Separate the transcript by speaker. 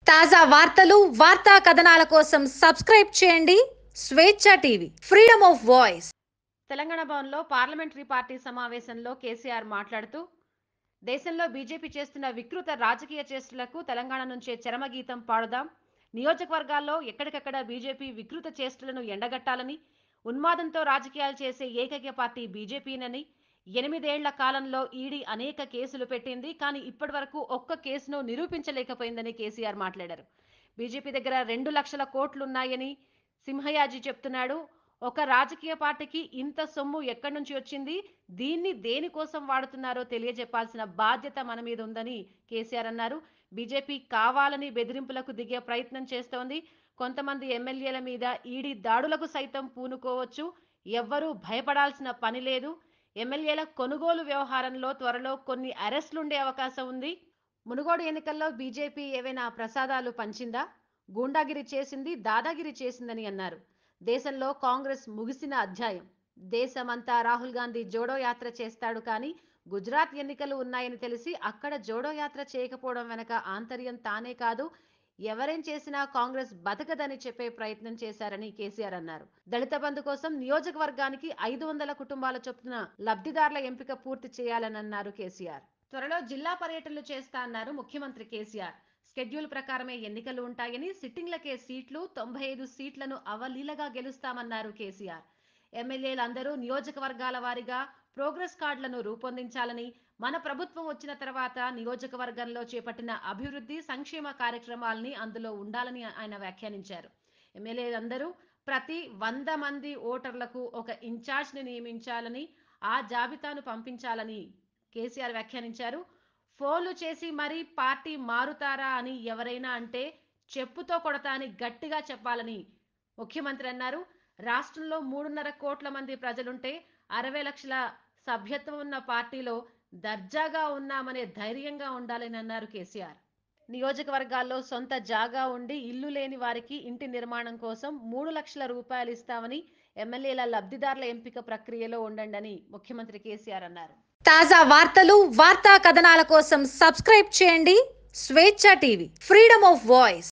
Speaker 1: తాజా వార్తలు, వార్తా కథనాల కోసం సబ్స్క్రైబ్ చేయండి Swecha TV, freedom of voice.
Speaker 2: Telangana భవన్లో పార్లమెంటరీ పార్టీ సమావేశంలో కేసీఆర్ మాట్లాడుతూ దేశంలో బీజేపీ చేస్తున్న వికృత రాజకీయ చేష్టలకు తెలంగాణ నుంచే చరమగీతం పాడుదాం. నియోజకవర్గాల్లో ఎక్కడికక్కడ బీజేపీ వికృత చేష్టలను ఎండగట్టాలని, ఉన్మాదంతో రాజకీయాలు చేసే ఏకైక పార్టీ బీజేపీనని, 8 ఏళ్ల కాలంలో ఈడీ అనేక కేసులు పెట్టింది, కానీ ఇప్పటి వరకు ఒక్క కేసును నిరూపించలేకపోయిందని కేసీఆర్ మాట్లాడారు. బీజేపీ దగ్గర 2 లక్షల కోట్లున్నాయని సింహయాజీ చెప్తున్నాడు. ఒక రాజకీయ పార్టీకి ఇంత సొమ్ము ఎక్కడి నుంచి వచ్చింది, దీన్ని దేనికోసం వాడుతున్నారో తెలియజెప్పాల్సిన బాధ్యత మన మీద ఉందని కేసీఆర్ అన్నారు. బీజేపీ కావాలని బెదిరింపులకు దిగే ప్రయత్నం చేస్తోంది. కొంతమంది ఎమ్మెల్యేల మీద ఈడీ దాడులకు సైతం పూనుకోవచ్చు. ఎవ్వరూ భయపడాల్సిన పని లేదు. ఎమ్మెల్యేల కొనుగోలు వ్యవహారంలో త్వరలో కొన్ని అరెస్టులుండే అవకాశం ఉంది. మునుగోడు ఎన్నికల్లో బీజేపీ ఏవైనా ప్రసాదాలు పంచిందా? గూండాగిరి చేసింది, దాదాగిరి చేసిందని అన్నారు. దేశంలో కాంగ్రెస్ ముగిసిన అధ్యాయం. దేశమంతా రాహుల్ గాంధీ జోడో యాత్ర చేస్తాడు, కానీ గుజరాత్ ఎన్నికలు ఉన్నాయని తెలిసి అక్కడ జోడో యాత్ర చేయకపోవడం వెనక ఆంతర్యం తానే కాదు, ఎవరేం చేసినా కాంగ్రెస్ బతకదని చెప్పే ప్రయత్నం చేశారని కేసీఆర్ అన్నారు. దళిత బంధు కోసం నియోజకవర్గానికి 500 కుటుంబాల చొప్పున లబ్ధిదారుల ఎంపిక పూర్తి చేయాలని అన్నారు కేసీఆర్. త్వరలో జిల్లా పర్యటనలు చేస్తా అన్నారు ముఖ్యమంత్రి కేసీఆర్. షెడ్యూల్ ప్రకారమే ఎన్నికలు ఉంటాయని, సిట్టింగ్లకే సీట్లు 95 సీట్లను అవలీలగా గెలుస్తామన్నారు కేసీఆర్. ఎమ్మెల్యేలందరూ నియోజకవర్గాల వారీగా ప్రోగ్రెస్ కార్డులను రూపొందించాలని, మన ప్రభుత్వం వచ్చిన తర్వాత నియోజకవర్గంలో చేపట్టిన అభివృద్ధి సంక్షేమ కార్యక్రమాలని అందులో ఉండాలని ఆయన వ్యాఖ్యానించారు. ఎమ్మెల్యేలందరూ ప్రతి 100 మంది ఓటర్లకు ఒక ఇన్ఛార్జ్ని నియమించాలని, ఆ జాబితాను పంపించాలని కేసీఆర్ వ్యాఖ్యానించారు. ఫోన్లు చేసి మరీ పార్టీ మారుతారా అని ఎవరైనా అంటే చెప్పుతో కొడతా అని గట్టిగా చెప్పాలని ముఖ్యమంత్రి అన్నారు. రాష్ట్రంలో 3.5 కోట్ల మంది ప్రజలుంటే 60 లక్షల సభ్యత్వం ఉన్న పార్టీలో దర్జాగా ఉన్నామనే ధైర్యంగా ఉండాలని అన్నారు కేసీఆర్. నియోజకవర్గాల్లో సొంత జాగా ఉండి ఇల్లు లేని వారికి ఇంటి నిర్మాణం కోసం 3 లక్షల రూపాయలు ఇస్తామని, ఎమ్మెల్యేల లబ్ధిదారుల ఎంపిక ప్రక్రియలో ఉండండి ముఖ్యమంత్రి కేసీఆర్ అన్నారు.
Speaker 1: తాజా వార్తలు, వార్తా కథనాల కోసం సబ్స్క్రైబ్ చేయండి Swecha TV, freedom of voice.